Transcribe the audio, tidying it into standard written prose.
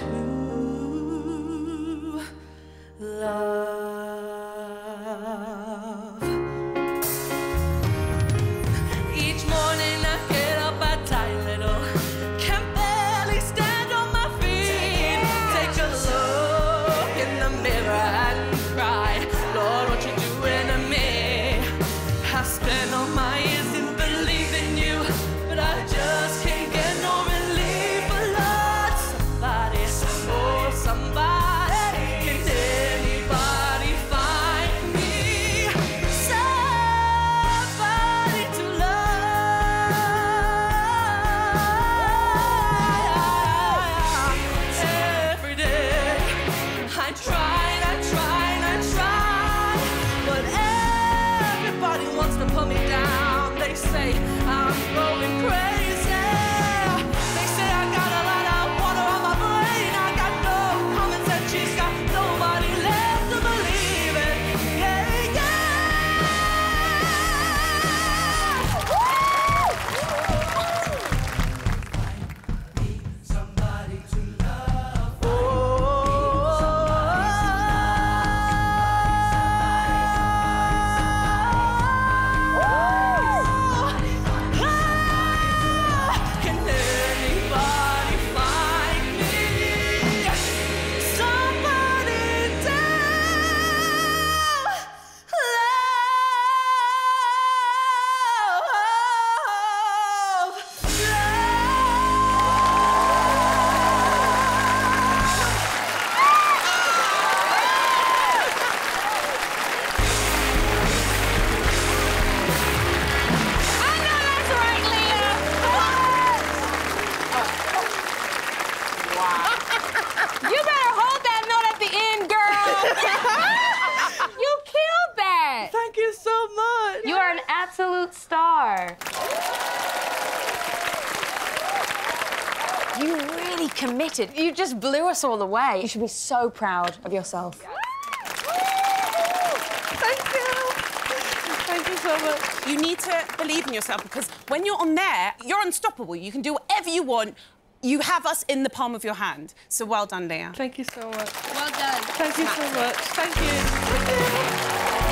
to love. Each morning I get up, I die little, can barely stand on my feet. Take a look in the mirror and cry, Lord, what you doing to me? I spend all my years in believing you, but I just can't get no relief. But Lord, somebody, oh somebody, can anybody find me somebody to love? Every day I tried, but everybody wants to put me down. They say I'm going crazy. They say I got a lot of water on my brain. I got no common sense. She's got nobody left to believe it. Yeah, yeah. Somebody to love. Can anybody find me somebody to You better hold that note at the end, girl. You killed that. Thank you so much. You are an absolute star. You really committed. You just blew us all away. You should be so proud of yourself. Thank you. Thank you so much. You need to believe in yourself, because when you're on there, you're unstoppable. You can do whatever you want. You have us in the palm of your hand. So well done, Leah. Thank you so much. Well done. Thank you so much. Thank you. Thank you.